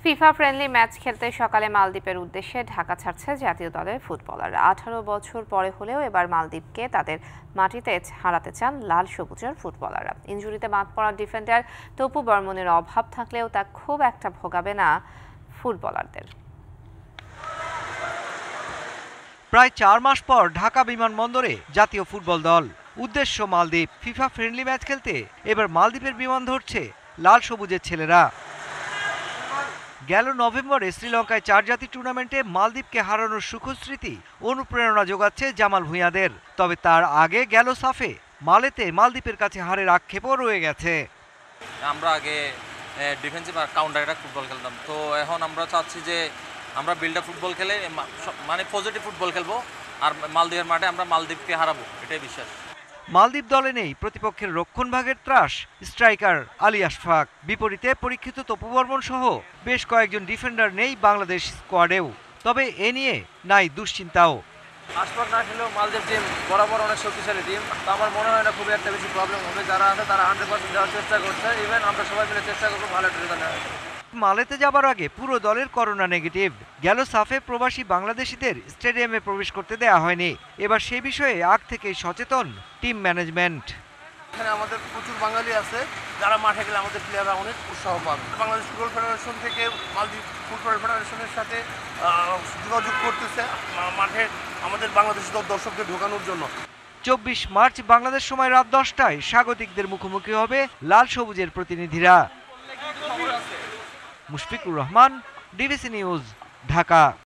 FIFA friendly match খেলতে সকালে মালদ্বীপের উদ্দেশ্যে ঢাকা ছাড়ছে জাতীয় দলের ফুটবলাররা। 18 বছর পরে হলেও এবার মালদ্বীপকে তাদের মাটিতে হারাতে চান লাল সবুজের ফুটবলাররা। ইনজুরিতে বাদ পড়া ডিফেন্ডার তপু বর্মনের অভাব থাকলেও তা খুব একটা ভোগাবে না ফুটবলারদের। প্রায় 4 মাস পর ঢাকা বিমানবন্দরে জাতীয় ফুটবল দল, উদ্দেশ্য মালদ্বীপ। ফিফা ফ্রেন্ডলি ম্যাচ খেলতে এবার মালদ্বীপের বিমান ধরছে লাল সবুজের ছেলেরা। গেল নভেম্বরে শ্রীলঙ্কায় 4 জাতি টুর্নামেন্টে মালদ্বীপকে হারানোর সুখস্মৃতি অনুপ্রেরণা যোগাচ্ছে জামাল ভূঁইয়াদের। তবে তার আগে গেল সাফে মালেতে মালদ্বীপের কাছে হারের আক্ষেপও রয়ে গেছে। আমরা আগে ডিফেন্সিভ আর কাউন্টার অ্যাটাক ফুটবল খেলতাম, তো এখন আমরা চাচ্ছি যে আমরা বিল্ড আপ ফুটবল খেলে মানে পজিটিভ ফুটবল খেলবো, আর মালদ্বীপের মাঠে আমরা মালদ্বীপকে হারাবো, এটাই বিশ্বাস। মালদ্বীপ দলে নেই প্রতিপক্ষের রক্ষণভাগের ত্রাস স্ট্রাইকার আলী আশফাক। বিপরীতে পরীক্ষিত তপু বর্মন সহ বেশ কয়েকজন ডিফেন্ডার নেই বাংলাদেশ স্কোয়াডেও। তবে এ নিয়ে নাই দুশ্চিন্তাও। আশফাক না খেলেও মালদ্বীপ টিম বরাবর অনেক শক্তিশালী টিম, তো আমার মনে হয় না খুবই একটা বেশি প্রবলেম হবে। যারা আছে তারা 100% দেওয়ার চেষ্টা করছে, ইভেন আমরা সবাই মিলে চেষ্টা করবো ভালো রেজাল্ট নেওয়ার। মালেতে যাবার আগে পুরো দলের করোনা নেগেটিভ। গেল সাফে প্রবাসী বাংলাদেশিদের স্টেডিয়ামে প্রবেশ করতে দেয়া হয়নি। এবার সেই বিষয়ে আগ থেকেই সচেতন টিম ম্যানেজমেন্ট। এখানে আমাদের প্রচুর বাঙালি আছে, যারা মাঠে গেলে আমাদের প্লেয়াররা অনেক উৎসাহ পাবে। বাংলাদেশ ফুটবল ফেডারেশন থেকে মালদ্বীপ ফুটবল ফেডারেশনের সাথে যোগাযোগ করতেছে মাঠে আমাদের বাংলাদেশি দর্শকদের ঢোকানোর জন্য। 24 মার্চ বাংলাদেশ সময় রাত 10টায় স্বাগতিকদের মুখোমুখি হবে লাল সবুজের প্রতিনিধিরা। Mushfiqur Rahman, DBC news, Dhaka.